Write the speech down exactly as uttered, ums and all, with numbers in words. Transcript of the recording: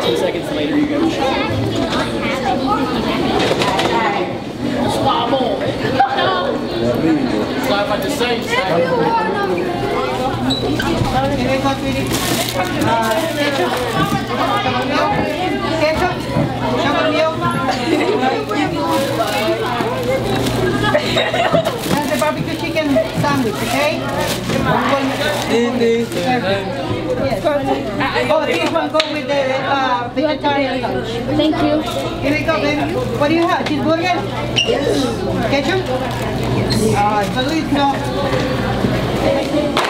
Two seconds later, you go. Slide more. Slide like the same side. Ketchup. Ketchup. And the barbecue chicken sandwich, okay? Yes. Oh, this one go with the uh, vegetarian lunch. Thank you. Here we go, baby. What do you have? Cheeseburger? Yes. Ketchup? Yes. Ah, uh, so it's no.